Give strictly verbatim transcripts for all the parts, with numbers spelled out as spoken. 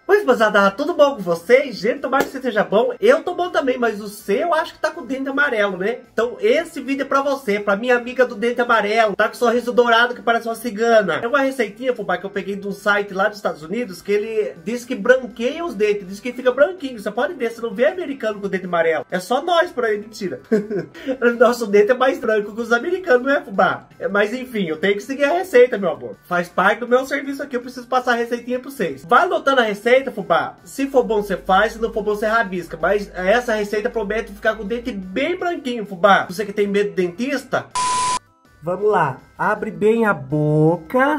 Pois, moçada, tudo bom com vocês? Gente, tomara que você esteja bom. Eu tô bom também, mas o seu eu acho que tá com o dente amarelo, né? Então esse vídeo é pra você, pra minha amiga do dente amarelo. Tá com sorriso dourado que parece uma cigana. É uma receitinha, fubá, que eu peguei de um site lá dos Estados Unidos, que ele diz que branqueia os dentes, diz que fica branquinho. Você pode ver, você não vê americano com dente amarelo. É só nós por aí, mentira. Nosso dente é mais branco que os americanos, não é, fubá? Mas enfim, eu tenho que seguir a receita, meu amor. Faz parte do meu serviço aqui, eu preciso passar a receitinha pra vocês. Vai anotando a receita, fubá. Se for bom, você faz. Se não for bom, você rabisca. Mas essa receita promete ficar com o dente bem branquinho, fubá. Você que tem medo de dentista. Vamos lá. Abre bem a boca.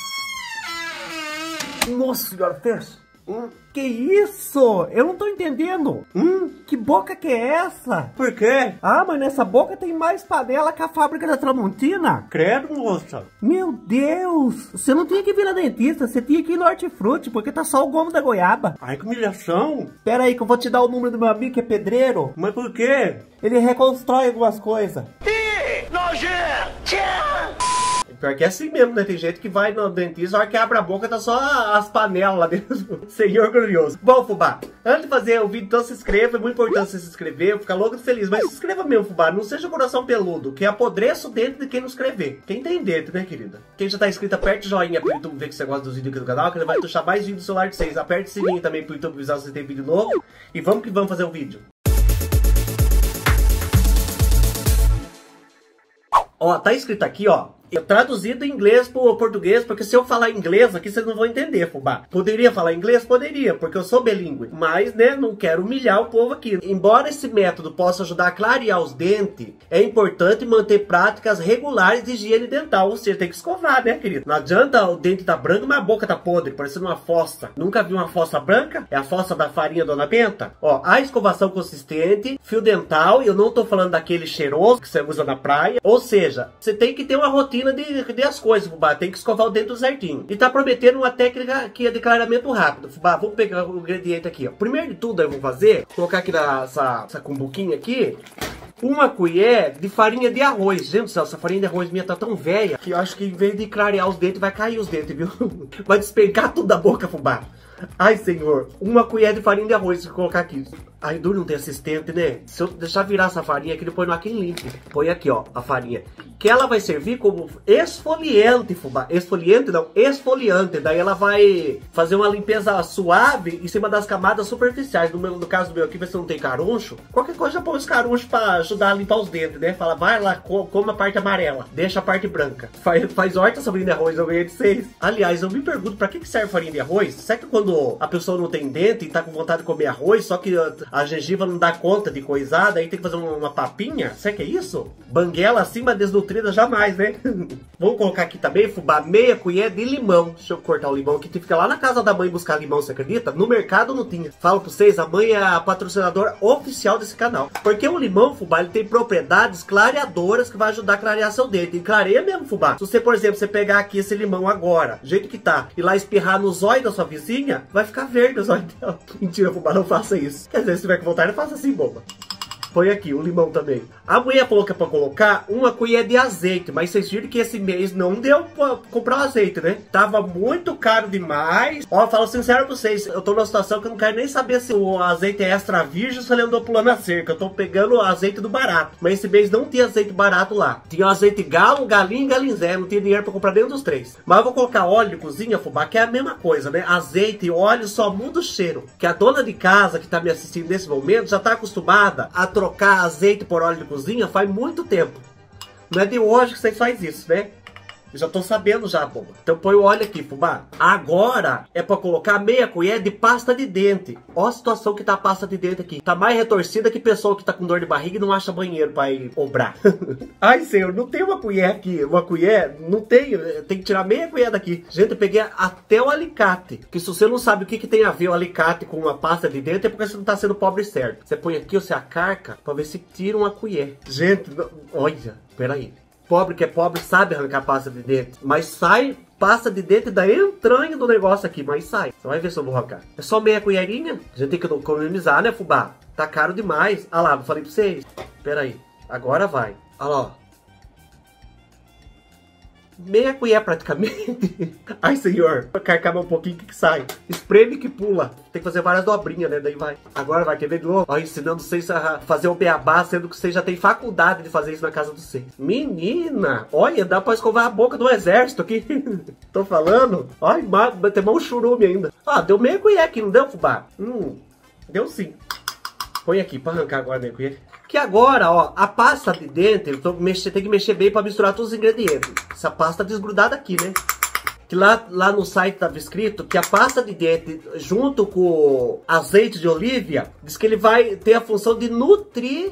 Nossa senhora, fecha. Hum, que isso? Eu não tô entendendo. Hum, que boca que é essa? Por quê? Ah, mas nessa boca tem mais panela que a fábrica da Tramontina. Credo, moça. Meu Deus. Você não tinha que vir na dentista, você tinha que ir no Hortifruti, porque tá só o gomo da goiaba. Ai, que humilhação. Pera aí que eu vou te dar o número do meu amigo que é pedreiro. Mas por quê? Ele reconstrói algumas coisas. Ih, nojento! Pior que é assim mesmo, né? Tem gente que vai no dentista, a hora que abre a boca, tá só as panelas lá dentro. Senhor glorioso. Bom, fubá, antes de fazer o vídeo, então se inscreva. É muito importante você se inscrever, ficar louco e feliz. Mas se inscreva mesmo, fubá. Não seja coração peludo, que apodreça o dente de quem não escrever. Quem tem dente, né, querida? Quem já tá inscrito, aperte joinha pro YouTube ver que você gosta dos vídeos aqui do canal, que ele vai puxar mais vídeos do celular de vocês. Aperte o sininho também pro YouTube avisar se tem vídeo novo. E vamos que vamos fazer o vídeo. Ó, tá escrito aqui, ó. Traduzido em inglês pro português, porque se eu falar inglês aqui, vocês não vão entender, fubá. Poderia falar inglês? Poderia, porque eu sou bilíngue. Mas, né, não quero humilhar o povo aqui. Embora esse método possa ajudar a clarear os dentes, é importante manter práticas regulares de higiene dental. Ou seja, tem que escovar, né, querido? Não adianta o dente tá branco, mas a boca tá podre, parecendo uma fossa. Nunca viu uma fossa branca? É a fossa da farinha Dona Benta? Ó, a escovação consistente, fio dental, e eu não tô falando daquele cheiroso que você usa na praia. Ou seja, você tem que ter uma rotina De, de as coisas, fubá. Tem que escovar o dente certinho. E tá prometendo uma técnica que é de clareamento rápido, fubá. Vamos pegar o ingrediente aqui, ó. Primeiro de tudo, eu vou fazer, colocar aqui nessa essa cumbuquinha aqui, uma colher de farinha de arroz. Gente do céu, essa farinha de arroz minha tá tão velha que eu acho que em vez de clarear os dentes, vai cair os dentes, viu? Vai despencar tudo da boca, fubá. Ai, senhor. Uma colher de farinha de arroz, vou colocar aqui. Ai, duro não ter assistente, né? Se eu deixar virar essa farinha aqui, depois no aqui limpo. Põe aqui, ó, a farinha. Que ela vai servir como esfoliante, fubá. Esfoliante não, esfoliante. Daí ela vai fazer uma limpeza suave em cima das camadas superficiais. No, meu, no caso do meu aqui, você não tem caruncho. Qualquer coisa, põe os carunchos pra ajudar a limpar os dentes, né? Fala, vai lá, co coma a parte amarela. Deixa a parte branca. Faz, faz horta sobre de arroz, eu ganhei de seis. Aliás, eu me pergunto, pra que que serve farinha de arroz? Será que quando a pessoa não tem dente e tá com vontade de comer arroz, só que a gengiva não dá conta de coisar, daí tem que fazer uma, uma papinha? Será que é isso? Banguela acima desnutrida jamais, né? Vamos colocar aqui também, fubá, meia colher de limão. Deixa eu cortar o limão aqui. Tem que ficar lá na casa da mãe buscar limão, você acredita? No mercado não tinha. Falo pra vocês, a mãe é a patrocinadora oficial desse canal. Porque o limão, fubá, ele tem propriedades clareadoras que vai ajudar a clarear seu dente. E clareia mesmo, fubá. Se você, por exemplo, você pegar aqui esse limão agora, do jeito que tá, e lá espirrar no zóio da sua vizinha, vai ficar verde o zóio dela. Mentira, fubá, não faça isso. Quer dizer, se tiver que voltar, não faça assim, boba. Põe aqui o limão também. A mulher falou que é pra colocar uma colher de azeite, mas vocês viram que esse mês não deu pra comprar o azeite, né? Tava muito caro demais. Ó, falo sincero pra vocês, eu tô numa situação que eu não quero nem saber se o azeite é extra virgem ou se ele andou pulando a cerca. Eu tô pegando o azeite do barato. Mas esse mês não tinha azeite barato lá. Tinha o azeite galo, galinho e galinzé. Não tinha dinheiro pra comprar nenhum dos três. Mas eu vou colocar óleo de cozinha, fubá, que é a mesma coisa, né? Azeite e óleo só muda o cheiro. Que a dona de casa que tá me assistindo nesse momento já tá acostumada a trocar azeite por óleo de cozinha faz muito tempo. Não é de hoje que vocês fazem isso, né? Eu já tô sabendo já, boba. Então põe o óleo aqui, fubá. Agora é pra colocar meia colher de pasta de dente. Ó a situação que tá a pasta de dente aqui. Tá mais retorcida que pessoa que tá com dor de barriga e não acha banheiro pra ir obrar. Ai, senhor, não tem uma colher aqui. Uma colher, não tem. Tem que tirar meia colher daqui. Gente, eu peguei até o alicate. Que se você não sabe o que, que tem a ver o alicate com uma pasta de dente, é porque você não tá sendo pobre certo. Você põe aqui, você acarca pra ver se tira uma colher. Gente, não... olha, peraí. Pobre que é pobre sabe arrancar pasta de dente. Mas sai pasta de dente da entranha do negócio aqui. Mas sai. Você vai ver se eu vou arrancar. É só meia colherinha. A gente tem que economizar, né, fubá? Tá caro demais. Ah lá, eu falei pra vocês. Pera aí. Agora vai. Olha lá, ó. Meia colher praticamente. Ai, senhor. Carcama um pouquinho, que, que sai? Espreme que pula. Tem que fazer várias dobrinhas, né? Daí vai. Agora vai, quer ver de novo? Ó, ensinando vocês a fazer o beabá, sendo que vocês já tem faculdade de fazer isso na casa de vocês. Menina, olha, dá pra escovar a boca do exército aqui. Tô falando. Olha, tem mais um churume ainda. Ó, deu meia colher aqui, não deu, fubá? Hum, deu sim. Põe aqui pra arrancar agora, né, colher. Que agora, ó, a pasta de dente, eu tô mexer, tem que mexer bem pra misturar todos os ingredientes. Essa pasta desgrudada aqui, né? Que lá, lá no site tava escrito que a pasta de dente, junto com o azeite de oliva, diz que ele vai ter a função de nutrir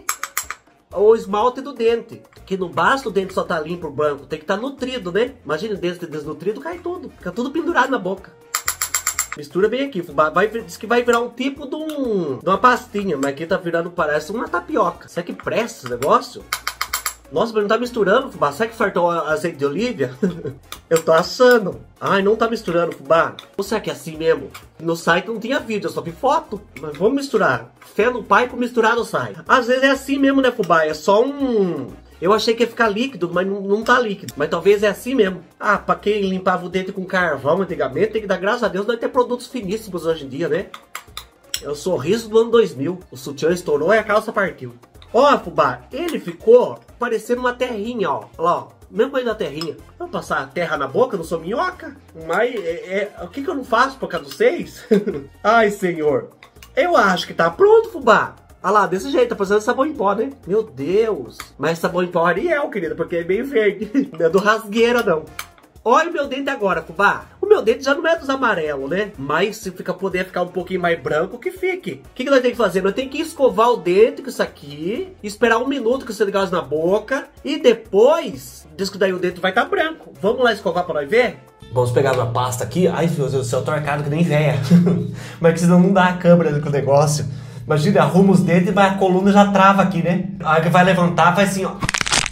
o esmalte do dente. Que não basta o dente só tá limpo, branco, tem que estar tá nutrido, né? Imagina o dente desnutrido, cai tudo. Fica tudo pendurado na boca. Mistura bem aqui, fubá. Vai, diz que vai virar um tipo de, um, de uma pastinha, mas aqui tá virando, parece uma tapioca. Será que presta esse negócio? Nossa, mas não tá misturando, fubá. Será que fartou azeite de oliva? Eu tô achando. Ai, não tá misturando, fubá. Ou será que é assim mesmo? No site não tinha vídeo, eu só vi foto. Mas vamos misturar. Fé no pai com misturado sai. Às vezes é assim mesmo, né, fubá? É só um... Eu achei que ia ficar líquido, mas não, não tá líquido. Mas talvez é assim mesmo. Ah, pra quem limpava o dente com carvão antigamente, tem que dar graças a Deus, nós ter produtos finíssimos hoje em dia, né? É o sorriso do ano dois mil. O sutiã estourou e a calça partiu. Ó, fubá, ele ficou parecendo uma terrinha, ó. Olha lá, ó. Mesmo coisa da terrinha. Vou passar a terra na boca, não sou minhoca. Mas é, é, o que, que eu não faço por causa dos seis? Ai, senhor. Eu acho que tá pronto, fubá. Olha lá, desse jeito, tá fazendo sabão em pó, né? Meu Deus. Mas sabão em pó Ariel, querida, porque é meio verde. Não é do rasgueira, não. Olha o meu dente agora, fubá. O meu dente já não é dos amarelos, né? Mas se fica, poder ficar um pouquinho mais branco, que fique. O que, que nós temos que fazer? Nós temos que escovar o dente com isso aqui, esperar um minuto com esse negócio na boca, e depois, diz que daí o dente vai estar tá branco. Vamos lá escovar pra nós ver? Vamos pegar uma pasta aqui. Ai, meu Deus do céu, eu tô arcado que nem véia. Mas que senão não dá a câmera com o negócio. Imagina, arruma os dentes e a coluna já trava aqui, né? A hora que vai levantar, vai assim, ó.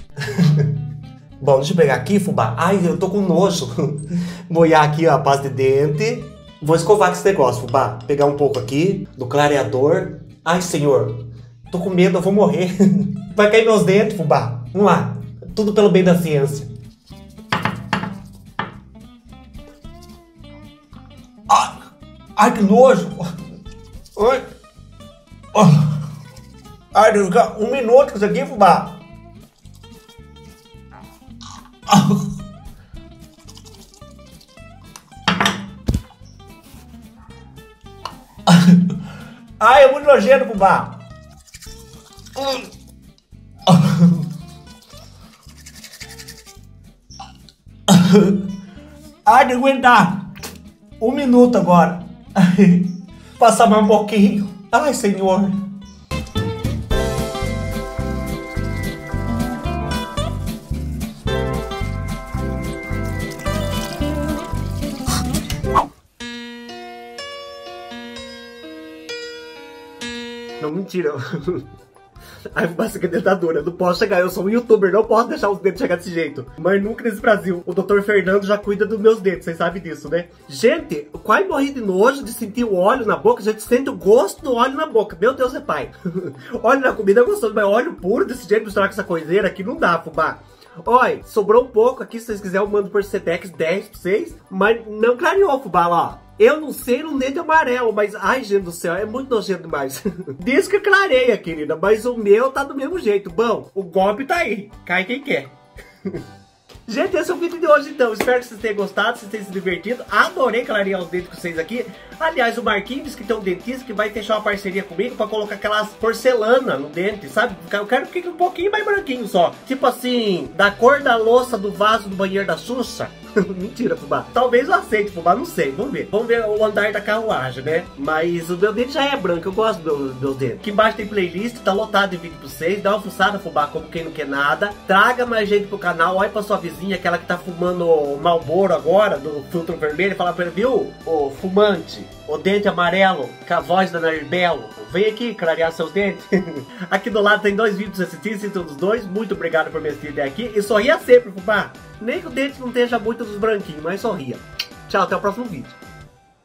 Bom, deixa eu pegar aqui, fubá. Ai, eu tô com nojo. Molhar aqui, ó, a pasta de dente. Vou escovar com esse negócio, fubá. Pegar um pouco aqui do clareador. Ai, senhor. Tô com medo, eu vou morrer. Vai cair meus dentes, fubá. Vamos lá. Tudo pelo bem da ciência. Ai, ai que nojo. Ai. Ai, Deus, um minuto com isso aqui, fubá. Ai, é muito nojento, fubá. Ai, de aguentar. Um minuto agora. Passar mais um pouquinho. Ai, senhor. Não, mentira. Ai, basta que é dentadura. Eu não posso chegar. Eu sou um youtuber, não posso deixar os dentes chegar desse jeito. Mas nunca nesse Brasil. O doutor Fernando já cuida dos meus dentes, vocês sabem disso, né? Gente, eu quase morri de nojo de sentir o óleo na boca. A gente sente o gosto do óleo na boca. Meu Deus, é pai. Óleo na comida é gostoso, mas óleo puro desse jeito, misturar com essa coiseira aqui, não dá, fubá. Olha, sobrou um pouco aqui. Se vocês quiserem, eu mando por Sedex dez pra vocês. Mas não clareou, fubá, lá. Eu não sei no dente amarelo, mas... Ai, gente do céu, é muito nojento demais. Diz que clareia, querida, mas o meu tá do mesmo jeito. Bom, o golpe tá aí. Cai quem quer. Gente, esse é o vídeo de hoje, então. Espero que vocês tenham gostado, vocês tenham se divertido. Adorei clarear os dentes com vocês aqui. Aliás, o Marquinhos, que tem um dentista, que vai fechar uma parceria comigo pra colocar aquelas porcelana no dente, sabe? Eu quero que fique um pouquinho mais branquinho só. Tipo assim, da cor da louça do vaso do banheiro da Xuxa. Mentira, fubá. Talvez eu aceite, fubá, não sei. Vamos ver. Vamos ver o andar da carruagem, né? Mas o meu dente já é branco, eu gosto dos meus, meus dentes. Aqui embaixo tem playlist, tá lotado de vídeo pra vocês. Dá uma fuçada, fubá, como quem não quer nada. Traga mais gente pro canal. Olha pra sua vizinha, aquela que tá fumando o Marlboro agora, do filtro vermelho. E fala pra ele, viu, ô fumante, o dente amarelo, com a voz da Narbelo, vem aqui clarear seus dentes. Aqui do lado tem dois vídeos assistindo, assistam os dois. Muito obrigado por me assistir até aqui. E sorria sempre, fubá. Nem que o dente não esteja muito dos branquinhos, mas sorria. Tchau, até o próximo vídeo.